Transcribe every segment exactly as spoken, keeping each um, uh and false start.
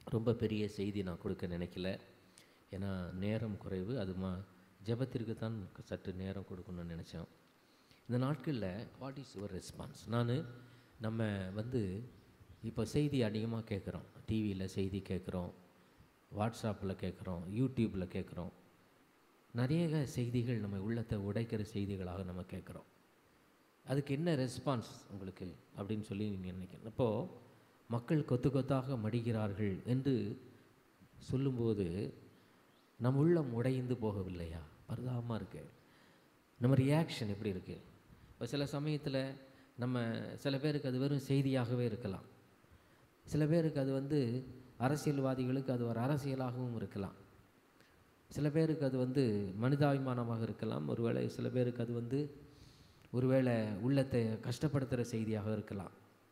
ரொம்ப பெரிய செய்தி நான் கொடுக்க நினைக்கல. ஏன்னா நேரம் குறைவு. அது மா ஜெபத்திற்கு தான் சற்று நேரம் கொடுக்கணும்னு நினச்சோம். இந்த நாட்களில் வாட் இஸ் யுவர் ரெஸ்பான்ஸ்? நான் நம்ம வந்து இப்போ செய்தி அதிகமாக கேட்குறோம். டிவியில் செய்தி கேட்குறோம், வாட்ஸ்அப்பில் கேட்குறோம், யூடியூப்பில் கேட்குறோம். நிறைய செய்திகள் நம்ம உள்ளத்தை உடைக்கிற செய்திகளாக நம்ம கேட்குறோம். அதுக்கு என்ன ரெஸ்பான்ஸ் உங்களுக்கு அப்படின்னு சொல்லி நீங்கள் நினைக்கிறேன். இப்போது மக்கள் கொத்து கொத்தாக மடிகிறார்கள் என்று சொல்லும்போது நம் உள்ளம் உடைந்து போகவில்லையா? பரிதாபமாக இருக்குது. நம்ம ரியாக்ஷன் எப்படி இருக்குது? இப்போ சில சமயத்தில் நம்ம சில பேருக்கு அது வெறும் செய்தியாகவே இருக்கலாம். சில பேருக்கு அது வந்து அரசியல்வாதிகளுக்கு அது ஒரு அரசியலாகவும் இருக்கலாம். சில பேருக்கு அது வந்து மனிதாபிமானமாக இருக்கலாம். ஒருவேளை சில பேருக்கு அது வந்து ஒருவேளை உள்ளத்தை கஷ்டப்படுத்துகிற செய்தியாக இருக்கலாம்.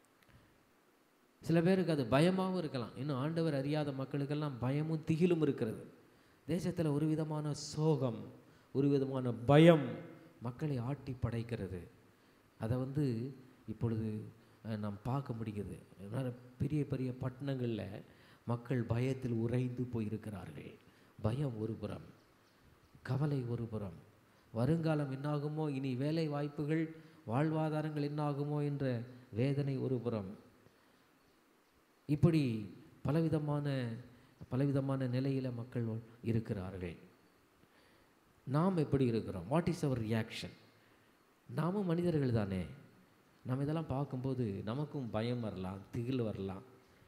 சில பேருக்கு அது பயமாகவும் இருக்கலாம். இன்னும் ஆண்டவர் அறியாத மக்களுக்கெல்லாம் பயமும் திகிலும் இருக்கிறது. தேசத்தில் ஒரு விதமான சோகம், ஒரு விதமான பயம் மக்களை ஆட்டி படைக்கிறது. அதை வந்து இப்பொழுது நாம் பார்க்க முடியுது. பெரிய பெரிய பட்டணங்களில் மக்கள் பயத்தில் உறைந்து போயிருக்கிறார்கள். பயம் ஒரு புறம், கவலை ஒரு புறம், வருங்காலம் என்னாகுமோ, இனி வேலை வாய்ப்புகள் வாழ்வாதாரங்கள் என்னாகுமோ என்ற வேதனை ஒரு புறம். இப்படி பலவிதமான பலவிதமான நிலையில் மக்கள் இருக்கிறார்கள். நாம் எப்படி இருக்கிறோம்? What is our reaction? நாமும் மனிதர்கள் தானே. நம்ம இதெல்லாம் பார்க்கும்போது நமக்கும் பயம் வரலாம், திகில் வரலாம்.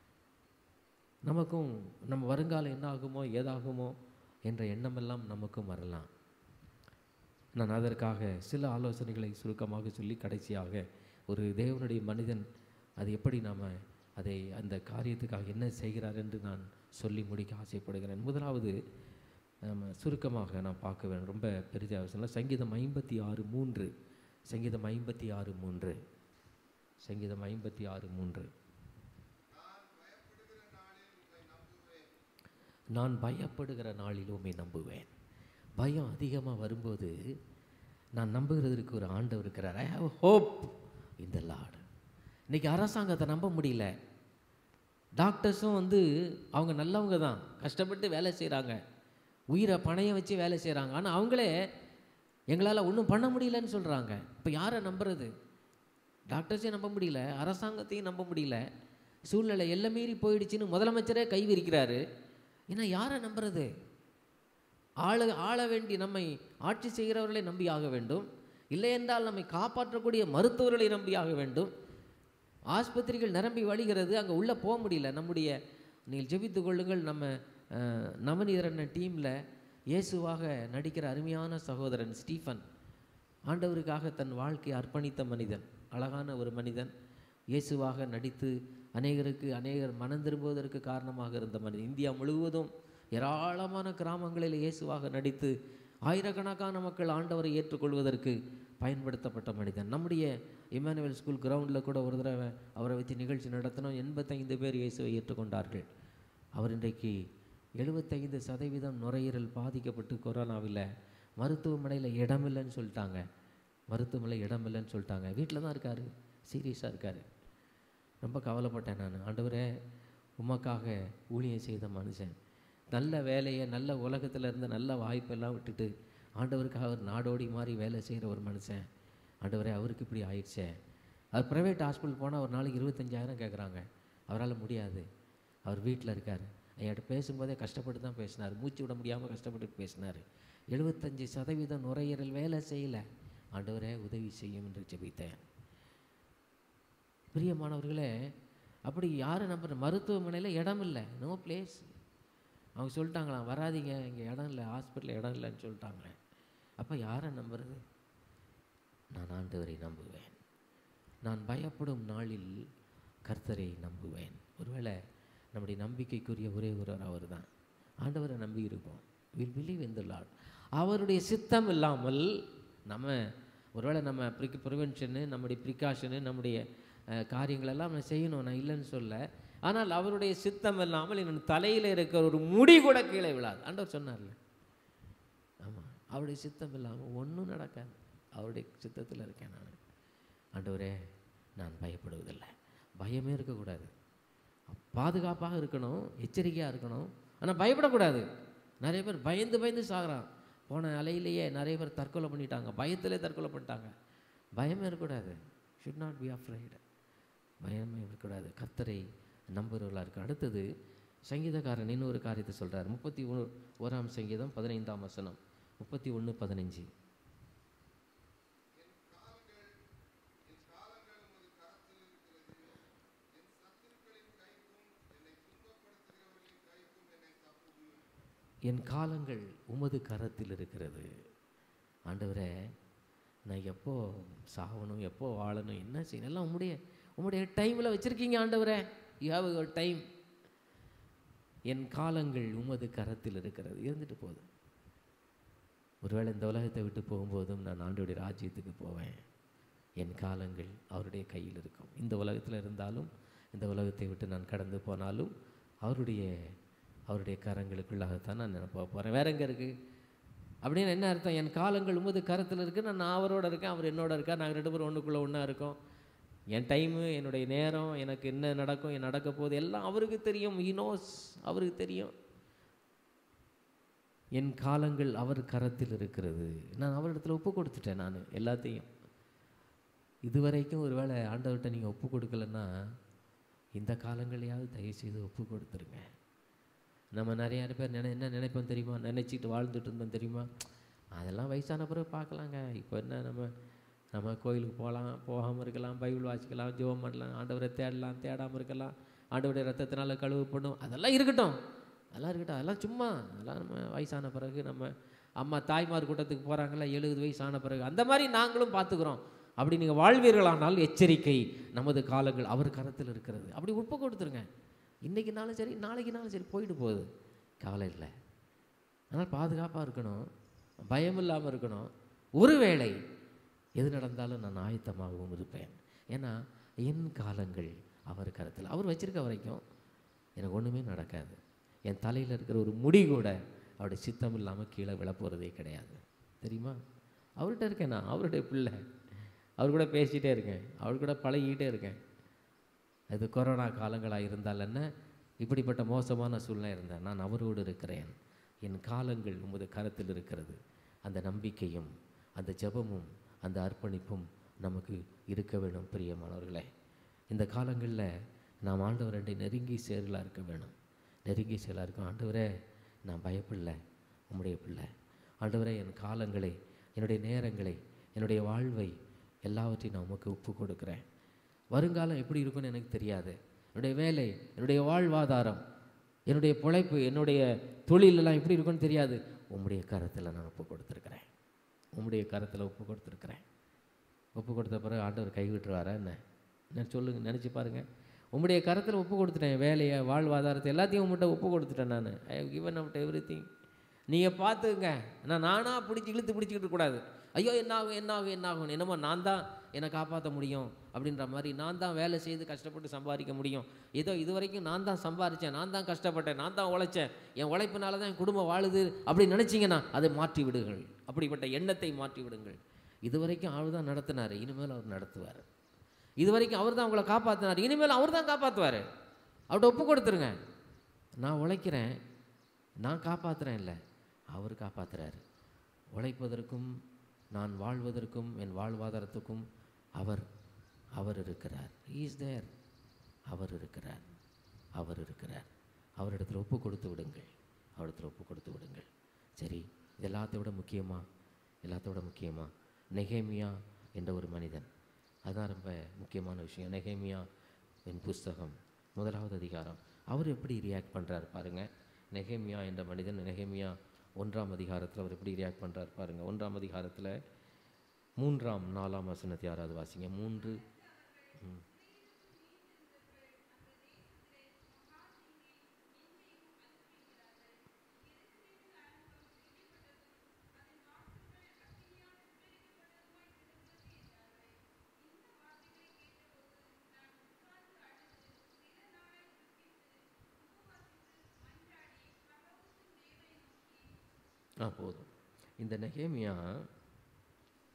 நமக்கும் நம்ம வருங்காலம் என்ன ஆகுமோ ஏதாகுமோ என்ற எண்ணமெல்லாம் நமக்கும் வரலாம். நான் அதற்காக சில ஆலோசனைகளை சுருக்கமாக சொல்லி கடைசியாக ஒரு தேவனுடைய மனிதன் அது எப்படி நாம் அதை அந்த காரியத்துக்காக என்ன செய்கிறார் என்று நான் சொல்லி முடிக்க ஆசைப்படுகிறேன். முதலாவது நம்ம சுருக்கமாக நான் பார்க்க வேண்டும், ரொம்ப பெரிய அவசியம். சங்கீதம் ஐம்பத்தி ஆறு மூன்று சங்கீதம் ஐம்பத்தி ஆறு மூன்று சங்கீதம் ஐம்பத்தி ஆறு மூன்று நான் பயப்படுகிற நாளில் உம்மை நம்புவேன். பயம் அதிகமாக வரும்போது நான் நம்புகிறதுக்கு ஒரு ஆண்டவர் இருக்கிறார். I have hope in the Lord. இன்றைக்கி அரசாங்கத்தை நம்ப முடியல. டாக்டர்ஸும் வந்து அவங்க நல்லவங்க தான், கஷ்டப்பட்டு வேலை செய்கிறாங்க, உயிரை பணையம் வச்சு வேலை செய்கிறாங்க. ஆனால் அவங்களே எங்களால் ஒன்றும் பண்ண முடியலன்னு சொல்கிறாங்க. இப்போ யாரை நம்புறது? டாக்டர்ஸையும் நம்ப முடியல, அரசாங்கத்தையும் நம்ப முடியல. சூழ்நிலை எல்லை மீறி போயிடுச்சுன்னு முதலமைச்சரே கை விரிக்கிறாரு. ஏன்னா யாரை நம்புறது? ஆள ஆள வேண்டி நம்மை ஆட்சி செய்கிறவர்களை நம்பி ஆக வேண்டும். இல்லை என்றால் நம்மை காப்பாற்றக்கூடிய மருத்துவர்களை நம்பி ஆக வேண்டும். ஆஸ்பத்திரிகள் நிரம்பி வழிகிறது, அங்கே உள்ளே போக முடியல. நம்முடைய நீங்கள் ஜெபித்து கொள்ளுங்கள், நம்ம நவநீதரன் டீமில் இயேசுவாக நடிக்கிற அருமையான சகோதரன் ஸ்டீஃபன், ஆண்டவருக்காக தன் வாழ்க்கையை அர்ப்பணித்த மனிதன், அழகான ஒரு மனிதன், இயேசுவாக நடித்து அநேகருக்கு அநேகர் மனம் திரும்புவதற்கு காரணமாக இருந்த மனிதன். இந்தியா முழுவதும் ஏராளமான கிராமங்களில் இயேசுவாக நடித்து ஆயிரக்கணக்கான மக்கள் ஆண்டவரை ஏற்றுக்கொள்வதற்கு பயன்படுத்தப்பட்ட மனிதன். நம்முடைய இமானுவேல் ஸ்கூல் கிரவுண்டில் கூட ஒரு தடவை அவரை வச்சு நிகழ்ச்சி நடத்தினோம். எண்பத்தைந்து பேர் இயேசுவை ஏற்றுக்கொண்டார்கள். அவர் இன்றைக்கு எழுபத்தைந்து சதவீதம் நுரையீரல் பாதிக்கப்பட்டு கொரோனாவில் மருத்துவமனையில் இடமில்லைன்னு சொல்லிட்டாங்க. மருத்துவமனையில் இடமில்லைன்னு சொல்லிட்டாங்க. வீட்டில் தான் இருக்கார், சீரியஸாக இருக்கார். ரொம்ப கவலைப்பட்டேன் நான். ஆண்டவரே, உமக்காக ஊழியம் செய்த மனுஷன், நல்ல வேலையை, நல்ல உலகத்தில் இருந்த நல்ல வாய்ப்பெல்லாம் விட்டுட்டு ஆண்டவருக்காக அவர் நாடோடி மாதிரி வேலை செய்கிற ஒரு மனுஷன், ஆண்டவரே அவருக்கு இப்படி ஆயிடுச்சே. அவர் ப்ரைவேட் ஹாஸ்பிட்டல் போனால் ஒரு நாளைக்கு இருபத்தஞ்சாயிரம் கேட்குறாங்க. அவரால் முடியாது. அவர் வீட்டில் இருக்கார். என்கிட்ட பேசும்போதே கஷ்டப்பட்டு தான் பேசினார், மூச்சு விட முடியாமல் கஷ்டப்பட்டு பேசினார். எழுபத்தஞ்சி சதவீதம் நுரையீரல் வேலை செய்யலை. ஆண்டவரே உதவி செய்யும் என்று ஜெபித்தேன். பிரியமானவர்களே, அப்படி யாரும் நம்புற மருத்துவமனையில் இடம் இல்லை, நோ பிளேஸ். அவங்க சொல்லிட்டாங்களாம், வராதிங்க, இங்கே இடம் இல்லை, ஹாஸ்பிட்டலில் இடம் இல்லைன்னு சொல்லிட்டாங்க. அப்போ யாரை நம்புறது? நான் ஆண்டவரை நம்புவேன். நான் பயப்படும் நாளில் கர்த்தரை நம்புவேன். ஒருவேளை நம்முடைய நம்பிக்கைக்குரிய ஒரே ஒருவர் அவர் தான். ஆண்டவரை நம்பி இருப்போம். Will believe in the Lord. அவருடைய சித்தம் இல்லாமல் நம்ம ஒருவேளை நம்ம ப்ரிக் ப்ரிவென்ஷனு, நம்முடைய ப்ரிகாஷனு, நம்முடைய காரியங்களெல்லாம் நம்ம செய்யணும், நான் இல்லைன்னு சொல்ல. ஆனால் அவருடைய சித்தம் இல்லாமல் என் தலையில் இருக்கிற ஒரு முடி கூட கீழே விழாது. ஆண்டவர் சொன்னார்ல. ஆமாம், அவருடைய சித்தம் இல்லாமல் ஒன்றும் நடக்காது. அவருடைய சித்தத்தில் இருக்கேன் நான். ஆண்டவரே, நான் பயப்படுவதில்லை. பயமே இருக்கக்கூடாது. பாதுகாப்பாக இருக்கணும், எச்சரிக்கையாக இருக்கணும். ஆனால் பயப்படக்கூடாது. நிறைய பேர் பயந்து பயந்து சாகிறான். போன அலையிலேயே நிறைய பேர் தற்கொலை பண்ணிட்டாங்க, பயத்திலே தற்கொலை பண்ணிட்டாங்க. பயமே இருக்கக்கூடாது. Should not be afraid. பயமே இருக்கக்கூடாது. கர்த்தரை நம்புகிறவர்களாக இருக்கு. அடுத்தது சங்கீதக்காரன் இன்னொரு காரியத்தை சொல்கிறார். முப்பத்தி ஒ ஓராம் சங்கீதம் பதினைந்தாம் வசனம், முப்பத்தி ஒன்று பதினஞ்சு. என் காலங்கள் உமது கரத்தில் இருக்கிறது. ஆண்டவரே, நான் எப்போ சாகணும், எப்போ வாழணும், என்ன செய்யணும், எல்லாம் உம்முடைய உம்முடைய டைமில் வச்சுருக்கீங்க ஆண்டவரே. You have your time. என் காலங்கள் உமது கரத்தில் இருக்கிறது. இருந்துட்டு போகுது. ஒருவேளை இந்த உலகத்தை விட்டு போகும்போதும் நான் ஆண்டவருடைய ராஜ்யத்துக்கு போவேன். என் காலங்கள் அவருடைய கையில் இருக்கும். இந்த உலகத்தில் இருந்தாலும், இந்த உலகத்தை விட்டு நான் கடந்து போனாலும் அவருடைய அவருடைய கரங்களுக்குள்ளாகத்தான் நான் நினைப்ப போகிறேன். வேற எங்கே இருக்குது அப்படின்னு என்ன அர்த்தம்? என் காலங்கள் உமது கரத்தில் இருக்குது. நான் அவரோட இருக்கேன், அவர் என்னோட இருக்கார். நாங்கள் ரெண்டு பேரும் ஒன்றுக்குள்ளே ஒன்றா இருக்கோம். என் டைமு, என்னுடைய நேரம், எனக்கு என்ன நடக்கும், என் நடக்க போகுது, எல்லாம் அவருக்கு தெரியும். He knows. அவருக்கு தெரியும். என் காலங்கள் அவர் கரத்தில் இருக்கிறது. நான் அவரிடத்தில் ஒப்பு கொடுத்துட்டேன். நான் எல்லாத்தையும் இதுவரைக்கும் ஒரு வேளை ஆண்டவர்கிட்ட நீங்கள் ஒப்பு கொடுக்கலன்னா இந்த காலங்களையாவது தயவுசெய்து ஒப்பு கொடுத்துருங்க. நம்ம நிறைய பேர் நினை என்ன நினைப்போம் தெரியுமா? நினச்சிட்டு வாழ்ந்துட்டு இருந்தோம் தெரியுமா? அதெல்லாம் வயசான பிறகு பார்க்கலாங்க. இப்போ என்ன, நம்ம நம்ம கோயிலுக்கு போகலாம், போகாமல் இருக்கலாம், பைபிள் வாசிக்கலாம், ஜெபம் பண்ணலாம், ஆண்டவரை தேடலாம், தேடாமல் இருக்கலாம், ஆண்டவருடைய ரத்தத்தினால கழுவப்படும், அதெல்லாம் இருக்கட்டும், அதெல்லாம் இருக்கட்டும். அதெல்லாம் சும்மா, அதெல்லாம் நம்ம வயசான பிறகு நம்ம அம்மா தாய்மார் கூட்டத்துக்கு போகிறாங்களா எழுபது வயசு ஆன பிறகு, அந்த மாதிரி நாங்களும் பார்த்துக்குறோம். அப்படி நீங்கள் வாழ்வீர்களானால் எச்சரிக்கை, நமது காலங்கள் அவர் கரத்தில் இருக்கிறது. அப்படி ஒப்பு கொடுத்துருங்க. இன்றைக்கினாலும் சரி, நாளைக்குனாலும் சரி, போயிட்டு போகுது, கவலை இல்லை. ஆனால் பாதுகாப்பாக இருக்கணும், பயம் இல்லாமல் இருக்கணும். ஒருவேளை எது நடந்தாலும் நான் ஆயத்தமாகவும் இருப்பேன். ஏன்னா என் காலங்கள் அவர் கரத்தில். அவர் வச்சிருக்க வரைக்கும் எனக்கு ஒன்றுமே நடக்காது. என் தலையில் இருக்கிற ஒரு முடி கூட அவருடைய சித்தம் இல்லாமல் கீழே விழப்போகிறதே கிடையாது. தெரியுமா? அவர்கிட்ட இருக்கேன் நான், அவருடைய பிள்ளை. அவர் கூட பேசிகிட்டே இருக்கேன், அவர் கூட பழகிக்கிட்டே இருக்கேன். அது கொரோனா காலங்களாக இருந்தால் என்ன, இப்படிப்பட்ட மோசமான சூழ்நிலை இருந்தால் நான் அவரோடு இருக்கிறேன். என் காலங்கள் உமது கரத்தில் இருக்கிறது. அந்த நம்பிக்கையும் அந்த ஜெபமும் அந்த அர்ப்பணிப்பும் நமக்கு இருக்க வேணும். பிரியமானவர்களே, இந்த காலங்களில் நாம் ஆண்டவரை நெருங்கி சேரலாக இருக்க வேணும். நெருங்கி சேரலாக இருக்கும். ஆண்டவரே, நான் பயப்பில்லை, உம்முடைய பிள்ளை. ஆண்டவரே, என் காலங்களை, என்னுடைய நேரங்களை, என்னுடைய வாழ்வை எல்லாவற்றையும் நான் உமக்கு ஒப்பு கொடுக்குறேன். வருங்காலம் எப்படி இருக்குன்னு எனக்கு தெரியாது. என்னுடைய வேலை, என்னுடைய வாழ்வாதாரம், என்னுடைய பிழைப்பு, என்னுடைய தொழிலெல்லாம் எப்படி இருக்குன்னு தெரியாது. உம்முடைய கரத்தில் நான் ஒப்பு கொடுத்துருக்குறேன். உம்முடைய கரத்தில் ஒப்பு கொடுத்துருக்குறேன். ஒப்பு கொடுத்த பிறகு ஆண்டவர் கைவிட்டுருவாரா என்ன? நான் சொல்லுங்க, நினச்சி பாருங்கள். உம்முடைய கரத்தில் ஒப்பு கொடுத்துட்டேன். வேலையை, வாழ்வாதாரத்தை எல்லாத்தையும் உங்கள்கிட்ட ஒப்பு கொடுத்துட்டேன். நான் I have given out everything. நீங்கள் பார்த்துங்க. நான் நானாக பிடிச்சி இழுத்து பிடிச்சிக்கிட்டு கூடாது. ஐயோ என்னாகும் என்னாகும் என்னாகும், என்னமோ நான் தான் என்னை காப்பாற்ற முடியும் அப்படின்ற மாதிரி, நான் தான் வேலை செய்து கஷ்டப்பட்டு சம்பாதிக்க முடியும், ஏதோ இது வரைக்கும் நான் தான் சம்பாதிச்சேன், நான் தான் கஷ்டப்பட்டேன், நான் தான் உழைச்சேன், என் உழைப்பினால தான் என் குடும்பம் வாழுது அப்படின்னு நினச்சிங்கன்னா அதை மாற்றி விடுங்கள். அப்படிப்பட்ட எண்ணத்தை மாற்றி விடுங்கள். இது வரைக்கும் அவர் தான் நடத்தினார், இனிமேல் அவர் நடத்துவார். இது வரைக்கும் அவர் தான் அவங்கள காப்பாற்றினார், இனிமேல் அவர் தான் காப்பாற்றுவார். அவர்கிட்ட ஒப்பு கொடுத்துருங்க. நான் உழைக்கிறேன், நான் காப்பாற்றுறேன் இல்லை, அவர் காப்பாற்றுறாரு. உழைப்பதற்கும் நான் வாழ்வதற்கும் என் வாழ்வாதாரத்துக்கும் அவர் அவர் இருக்கிறார். He is there. அவர் இருக்கிறார், அவர் இருக்கிறார். அவரிடத்தில் ஒப்பு கொடுத்து விடுங்கள். அவரிடத்தில் ஒப்பு கொடுத்து விடுங்கள். சரி, இது எல்லாத்தை விட முக்கியமாக எல்லாத்தை விட முக்கியமாக நெகேமியா என்ற ஒரு மனிதன், அதுதான் ரொம்ப முக்கியமான விஷயம். நெகேமியா என் புஸ்தகம் முதலாவது அதிகாரம். அவர் எப்படி ரியாக்ட் பண்ணுறார் பாருங்கள். நெகேமியா என்ற மனிதன் நெகேமியா ஒன்றாம் அதிகாரத்தில் அவர் எப்படி ரியாக்ட் பண்ணுறார் பாருங்கள். ஒன்றாம் அதிகாரத்தில் மூன்றாம் நாலாம் வசனத்தை யாராவது வாசிங்க. மூன்று ம் ஆ போதும். இந்த நெகேமியா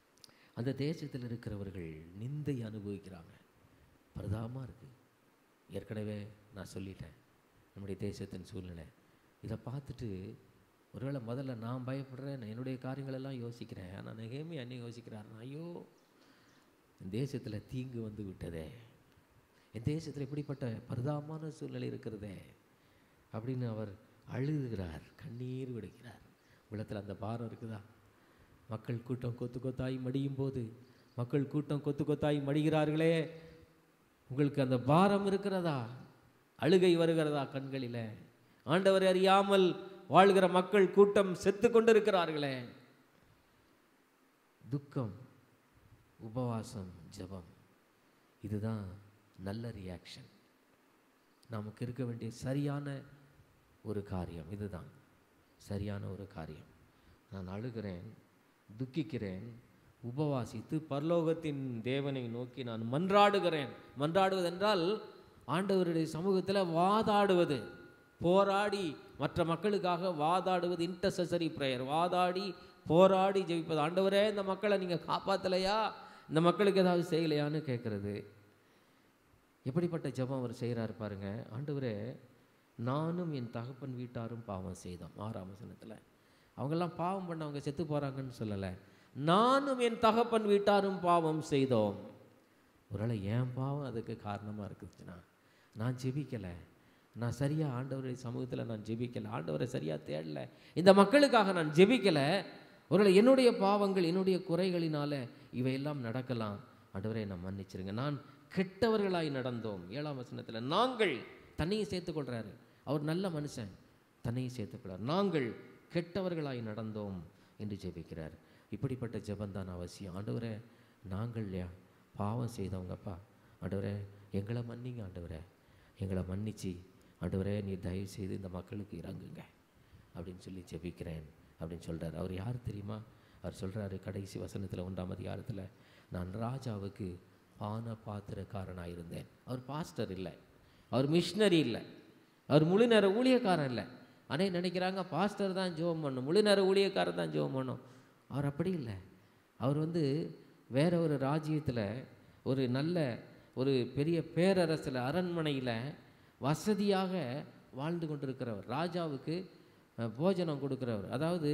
அந்த தேசத்தில் இருக்கிறவர்கள் நிந்தை அனுபவிக்கிறாங்க. பிரதாபமாக இருக்குது. ஏற்கனவே நான் சொல்லிட்டேன் நம்முடைய தேசத்தின் சூழ்நிலை. இதை பார்த்துட்டு ஒருவேளை முதல்ல நான் பயப்படுறேன், என்னுடைய காரியங்களெல்லாம் யோசிக்கிறேன். ஆனால் நெகேமியா என்ன யோசிக்கிறாருன்னா, ஐயோ என் தேசத்தில் தீங்கு வந்து விட்டதே, என் தேசத்தில் இப்படிப்பட்ட பரிதாபமான சூழ்நிலை இருக்கிறதே அப்படின்னு அவர் அழுகிறார், கண்ணீர் விடுகிறார். உள்ளத்தில் அந்த பாரம் இருக்குதா? மக்கள் கூட்டம் கொத்து கொத்தாய் மடியும் போது, மக்கள் கூட்டம் கொத்து கொத்தாய் மடிகிறார்களே, உங்களுக்கு அந்த பாரம் இருக்கிறதா? அழுகை வருகிறதா கண்களில்? ஆண்டவரை அறியாமல் வாழ்கிற மக்கள் கூட்டம் செத்து கொண்டிருக்கிறார்களே. துக்கம், உபவாசம், ஜெபம், இதுதான் நல்ல ரியாக்ஷன். நமக்கு இருக்க வேண்டிய சரியான ஒரு காரியம் இதுதான், சரியான ஒரு காரியம். நான் அழுகிறேன், துக்கிக்கிறேன், உபவாசித்து பரலோகத்தின் தேவனை நோக்கி நான் மன்றாடுகிறேன். மன்றாடுவது என்றால் ஆண்டவருடைய சமூகத்தில் வாதாடுவது, போராடி மற்ற மக்களுக்காக வாதாடுவது, இன்டர்செசரி ப்ரேயர், வாதாடி போராடி ஜெபிப்பது. ஆண்டவரே இந்த மக்களை நீங்கள் காப்பாற்றலையா, இந்த மக்களுக்கு ஏதாவது செய்யலையான்னு கேட்குறது. எப்படிப்பட்ட ஜெபம் அவர் செய்கிறாரு பாருங்க. ஆண்டவரே நானும் என் தகப்பன் வீட்டாரும் பாவம் செய்தோம். ஆறாம் வசனத்தில் அவங்கெல்லாம் பாவம் பண்ண அவங்க செத்து போகிறாங்கன்னு சொல்லலை, நானும் என் தகப்பன் வீட்டாரும் பாவம் செய்தோம். ஒருவேளை என் பாவம் அதுக்கு காரணமாக இருக்குதுன்னா, நான் ஜெபிக்கலை, நான் சரியாக ஆண்டவருடைய சமூகத்தில் நான் ஜெபிக்கலை, ஆண்டவரை சரியாக தேடலை, இந்த மக்களுக்காக நான் ஜெபிக்கலை. ஒருவேளை என்னுடைய பாவங்கள், என்னுடைய குறைகளினால இவையெல்லாம் நடக்கலாம். ஆண்டவரை நான் மன்னிச்சிருங்க, நான் கெட்டவர்களாய் நடந்தோம். ஏழாம் வசனத்தில் நாங்கள், தன்னையும் சேர்த்துக்கொள்கிறாரு, அவர் நல்ல மனுஷன், தன்னையும் சேர்த்துக்கொள்கிறார். நாங்கள் கெட்டவர்களாய் நடந்தோம் என்று ஜெபிக்கிறார். இப்படிப்பட்ட ஜெபந்தான் அவசியம். ஆண்டவரே நாங்கள் பாவம் செய்தவங்கப்பா, ஆண்டவரே எங்களை மன்னிங்க, ஆண்டவரே எங்களை மன்னிச்சு ஆண்டவரே நீர் தயவு செய்து இந்த மக்களுக்கு இறங்குங்க அப்படின்னு சொல்லி ஜெபிக்கிறேன் அப்படின்னு சொல்கிறார். அவர் யார் தெரியுமா? அவர் சொல்கிறாரு கடைசி வசனத்தில் ஒன்றாம் அதிகாரத்தில், நான் ராஜாவுக்கு பான பாத்திரக்காரனாக இருந்தேன். அவர் பாஸ்டர் இல்லை, அவர் மிஷினரி இல்லை, அவர் முழு நேர ஊழியக்காரன் இல்லை. அனே நினைக்கிறாங்க பாஸ்டர் தான் ஜெபம் பண்ணும், முழு நேர ஊழியக்காரர் தான் ஜெபம் பண்ணும். அவர் அப்படி இல்லை. அவர் வந்து வேற ஒரு ராஜ்யத்தில், ஒரு நல்ல ஒரு பெரிய பேரரசில், அரண்மனையில் வசதியாக வாழ்ந்து கொண்டிருக்கிறவர், ராஜாவுக்கு போஜனம் கொடுக்குறவர். அதாவது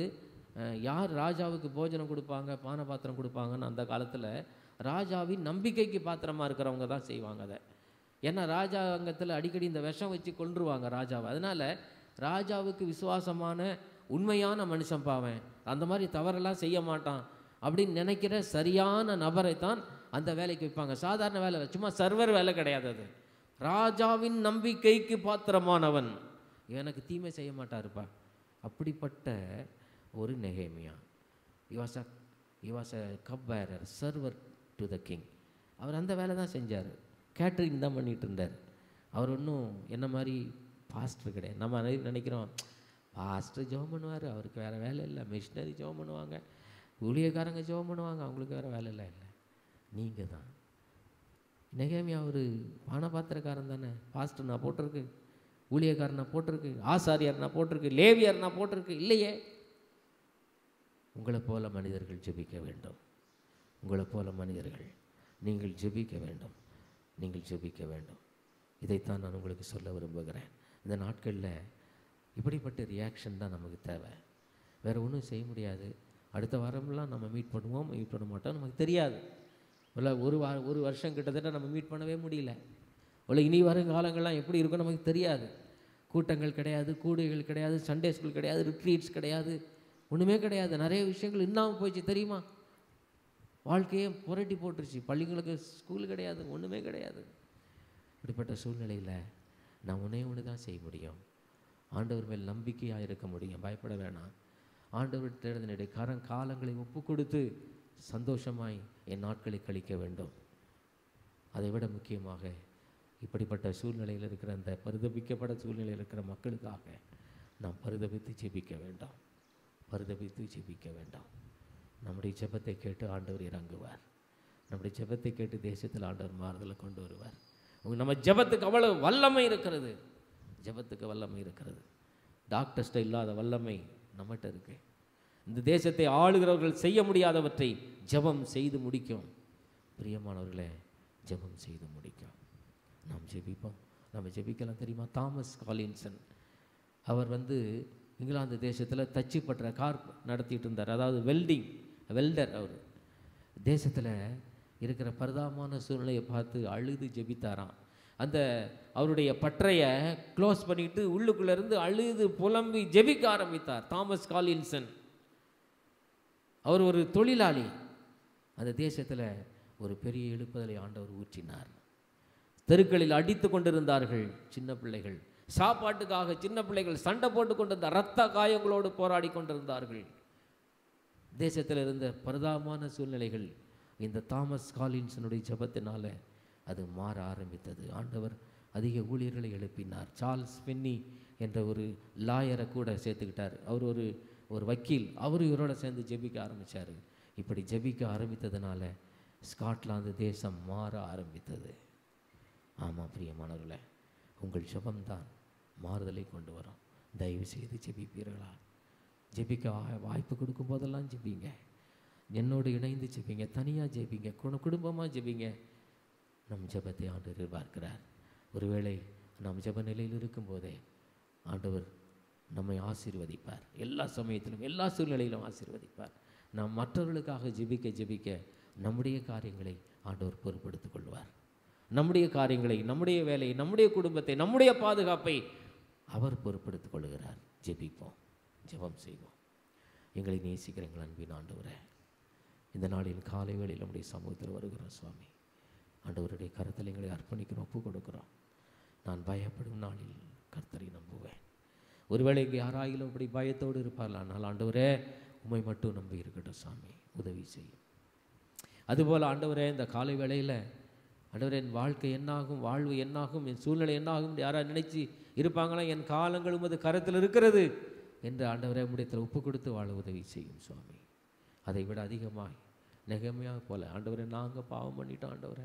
யார் ராஜாவுக்கு போஜனம் கொடுப்பாங்க, பான பாத்திரம் கொடுப்பாங்கன்னு அந்த காலத்தில் ராஜாவின் நம்பிக்கைக்கு பாத்திரமாக இருக்கிறவங்க தான் செய்வாங்க அதை. ஏன்னா ராஜாங்கத்தில் அடிக்கடி இந்த விஷம் வச்சு கொன்றுவாங்க ராஜாவை. அதனால் ராஜாவுக்கு விசுவாசமான உண்மையான மனுஷன் பாவன், அந்த மாதிரி தவறெல்லாம் செய்ய மாட்டான் அப்படின்னு நினைக்கிற சரியான நபரை தான் அந்த வேலைக்கு வைப்பாங்க. சாதாரண வேலை, சும்மா சர்வர் வேலை கிடையாது அது. ராஜாவின் நம்பிக்கைக்கு பாத்திரமானவன், எனக்கு தீமை செய்ய மாட்டாருப்பா. அப்படிப்பட்ட ஒரு நெகேமியா, he was a he was a cup bearer, server to the king. அவர் அந்த வேலை தான் செஞ்சார், கேட்ரிங் தான் பண்ணிகிட்டு இருந்தார். அவர் ஒன்றும் என்ன மாதிரி பாஸ்டர் கிடையாது. நம்ம நினைக்கிறோம் பாஸ்டர் ஜெபம் பண்ணுவார், அவருக்கு வேறு வேலை இல்லை, மிஷினரி ஜெபம் பண்ணுவாங்க, ஊழியக்காரங்க ஜெபம் பண்ணுவாங்க, அவங்களுக்கு வேறு வேலை இல்லை. இல்லை, நீங்கள் தான். நெகேமியா ஒரு பானபாத்திரக்காரன் தானே. பாஸ்டர் நான் போட்டிருக்கு, ஊழியக்காரனா போட்டிருக்கு, ஆசாரியார் நான் போட்டிருக்கு, லேவியர் நான் போட்டிருக்கு, இல்லையே. உங்களை போல மனிதர்கள் ஜெபிக்க வேண்டும், உங்களை போல மனிதர்கள் நீங்கள் ஜெபிக்க வேண்டும், நீங்கள் ஜெபிக்க வேண்டும். இதைத்தான் நான் உங்களுக்கு சொல்ல விரும்புகிறேன். இந்த நாட்களில் இப்படிப்பட்ட ரியாக்ஷன் தான் நமக்கு தேவை. வேறு ஒன்றும் செய்ய முடியாது. அடுத்த வாரம்லாம் நம்ம மீட் பண்ணுவோம், மீட் பண்ண மாட்டோம், நமக்கு தெரியாது. இல்லை ஒரு வா ஒரு வருஷம் கிட்டத்தட்ட நம்ம மீட் பண்ணவே முடியல. இல்லை இனி வரும் காலங்கள்லாம் எப்படி இருக்கும் நமக்கு தெரியாது. கூட்டங்கள் கிடையாது, கூடுகள் கிடையாது, சண்டே ஸ்கூல் கிடையாது, ரிட்ரீட்ஸ் கிடையாது, ஒன்றுமே கிடையாது. நிறைய விஷயங்கள் இன்னாமல் போயிடுச்சு தெரியுமா? வாழ்க்கையே புரட்டி போட்டுருச்சு. பள்ளிங்களுக்கு ஸ்கூல் கிடையாது, ஒன்றுமே கிடையாது. இப்படிப்பட்ட சூழ்நிலையில் நான் ஒன்றே ஒன்று தான் செய்ய முடியும், ஆண்டவர் மேல் நம்பிக்கையாக இருக்க முடியும். பயப்பட வேணாம். ஆண்டவர் தேர்தலுடைய கரம் காலங்களை ஒப்பு கொடுத்து சந்தோஷமாய் என் நாட்களை கழிக்க வேண்டும். அதை விட முக்கியமாக இப்படிப்பட்ட சூழ்நிலையில் இருக்கிற அந்த பரிதபிக்கப்பட சூழ்நிலையில் இருக்கிற மக்களுக்காக நாம் பரிதபித்து ஜெபிக்க வேண்டாம், பரிதபித்து ஜெபிக்க வேண்டாம். நம்முடைய ஜெபத்தை கேட்டு ஆண்டவர் இறங்குவார். நம்முடைய ஜெபத்தை கேட்டு தேசத்தில் ஆண்டவர் மாறுதலை கொண்டு வருவார். நம்ம ஜெபத்துக்கு அவ்வளவு வல்லமை இருக்கிறது, ஜெபத்துக்கு வல்லமை இருக்கிறது. டாக்டர்ஸ்ட இல்லாத வல்லமை நம்மகிட்ட இருக்கு. இந்த தேசத்தை ஆளுகிறவர்கள் செய்ய முடியாதவற்றை ஜெபம் செய்து முடிக்கும். பிரியமானவர்களே, ஜெபம் செய்து முடிக்கும். நாம் ஜெபிப்போம். நம்ம ஜெபிக்கலாம். தெரியுமா? தாமஸ் காலின்சன் அவர் வந்து இங்கிலாந்து தேசத்தில் தச்சு பற்ற கார் நடத்திட்டு இருந்தார். அதாவது வெல்டிங் வெல்டர். அவர் தேசத்தில் இருக்கிற பரிதாபமான சூழ்நிலையை பார்த்து அழுது ஜெபித்தாராம். அந்த அவருடைய பற்றையை க்ளோஸ் பண்ணிட்டு உள்ளுக்குள்ளேருந்து அழுது புலம்பி ஜெபிக்க ஆரம்பித்தார் தாமஸ் காலின்சன். அவர் ஒரு தொழிலாளி. அந்த தேசத்தில் ஒரு பெரிய எழுப்புதலை ஆண்டவர் ஊற்றினார். தெருக்களில் அடித்து கொண்டிருந்தார்கள் சின்ன பிள்ளைகள். சாப்பாட்டுக்காக சின்ன பிள்ளைகள் சண்டை போட்டு கொண்டிருந்த இரத்த காயங்களோடு போராடி கொண்டிருந்தார்கள். தேசத்தில் இருந்த பரிதாபமான சூழ்நிலைகள் இந்த தாமஸ் காலின்சனுடைய ஜெபத்தினால அது மாற ஆரம்பித்தது. ஆண்டவர் அதிக ஊழியர்களை எழுப்பினார். சார்ல்ஸ் பென்னி என்ற ஒரு லாயரை கூட சேர்த்துக்கிட்டார். அவர் ஒரு ஒரு வக்கீல். அவர் இவரோட சேர்ந்து ஜெபிக்க ஆரம்பித்தார். இப்படி ஜெபிக்க ஆரம்பித்ததுனால ஸ்காட்லாந்து தேசம் மாற ஆரம்பித்தது. ஆமாம் பிரியமானவர்களே, உங்கள் ஜெபம்தான் மாறுதலை கொண்டு வரும். தயவு செய்து ஜெபிப்பீர்களா? ஜெபிக்க வாய்ப்பு கொடுக்கும் போதெல்லாம் ஜெபிங்க. என்னோடு இணைந்து ஜெபிங்க, தனியாக ஜெபிங்க, குடும்பமாக ஜெபிங்க. நம் ஜெபத்தை ஆண்டவர் எதிர்பார்க்கிறார். ஒருவேளை நாம் ஜெப நிலையில் இருக்கும்போதே ஆண்டவர் நம்மை ஆசீர்வதிப்பார். எல்லா சமயத்திலும் எல்லா சூழ்நிலையிலும் ஆசீர்வதிப்பார். நாம் மற்றவர்களுக்காக ஜெபிக்க ஜெபிக்க நம்முடைய காரியங்களை ஆண்டவர் பொறுப்படுத்திக் கொள்வார். நம்முடைய காரியங்களை, நம்முடைய வேலையை, நம்முடைய குடும்பத்தை, நம்முடைய பாதுகாப்பை அவர் பொறுப்படுத்திக் கொள்கிறார். ஜெபிப்போம், ஜெபம் செய்வோம். எங்களை நேசிக்கிற எங்கள் அன்பின் ஆண்டவரே, இந்த நாளில் காலை வேளையில் நம்முடைய சமூகத்தில் வருகிறோம் சுவாமி. ஆண்டவருடைய கருத்தில் எங்களை அர்ப்பணிக்கிறோம், ஒப்பு கொடுக்குறோம். நான் பயப்படும் நாளில் கர்த்தரை நம்புவேன். ஒருவேளை இங்கே யாராயிலும் அப்படி பயத்தோடு இருப்பார்கள். ஆனால் ஆண்டவரே உம்மை மட்டும் நம்பி இருக்கட்டும் சாமி, உதவி செய்யும். அதுபோல் ஆண்டவரே இந்த காலை வேளையில் ஆண்டவரே என் வாழ்க்கை என்னாகும், வாழ்வு என்னாகும், என் சூழ்நிலை என்னாகும் யாராவது நினைச்சு இருப்பாங்களா? என் காலங்கள் உமது கரத்தில் இருக்கிறது என்று ஆண்டவரே உம்முடையத்தில் ஒப்பு கொடுத்து வாழ உதவி செய்யும் சுவாமி. அதை விட அதிகமாய் நெகமையாக போல ஆண்டவரே நாங்கள் பாவம் பண்ணிட்டோம். ஆண்டவரே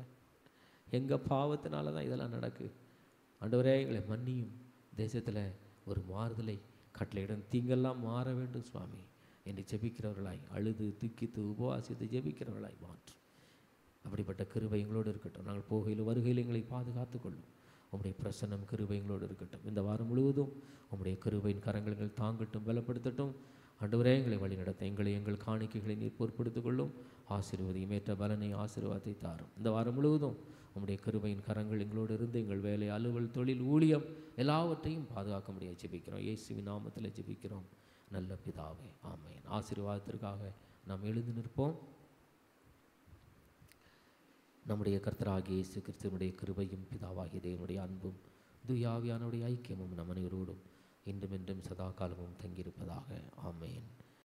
எங்கள் பாவத்தினால தான் இதெல்லாம் நடக்கு. ஆண்டவரே எங்களை மன்னியும். தேசத்தில் ஒரு மாறுதலை கட்டளையிடம் தீங்கெல்லாம் மாற வேண்டும் சுவாமி என்று ஜெபிக்கிறவர்களாய், அழுது துக்கித்து உபவாசித்து ஜெபிக்கிறவர்களாய் மாற்றும். அப்படிப்பட்ட கிருபை எங்களோடு இருக்கட்டும். நாங்கள் போகையில் வருகையில் எங்களை பாதுகாத்து கொள்ளும். உம்முடைய பிரசன்னம் கிருபை எங்களோடு இருக்கட்டும். இந்த வாரம் முழுவதும் உம்முடைய கிருபையின் கரங்கள் எங்கள் தாங்கட்டும், பலப்படுத்தட்டும். ஆண்டவரே எங்களை வழி நடத்த எங்களை எங்கள் காணிக்கைகளை நீர் பொறுப்படுத்திக் கொள்ளும். ஆசீர்வதியும், ஏற்ற பலனை ஆசீர்வாதத்தை தாரும். இந்த வாரம் முழுவதும் உம்முடைய கிருபையின் கரங்கள் எங்களோடு இருந்து எங்கள் வேலை, அலுவல், தொழில், ஊழியம் எல்லாவற்றையும் பாதுகாக்க முடியாது ஜெபிக்கிறோம். இயேசுவின் நாமத்தில் ஜெபிக்கிறோம் நல்ல பிதாவே, ஆமென். ஆசீர்வாதத்திற்காக நாம் எழுந்து நிற்போம். நம்முடைய கர்த்தராகிய இயேசு கிறிஸ்துவினுடைய கிருபையும் பிதாவாகிய தேவனுடைய அன்பும் தூய ஆவியானவருடைய ஐக்கியமும் நம் அனைவரோடும் இன்றும் என்றும் சதா காலமும் தங்கியிருப்பதாக. ஆமென்.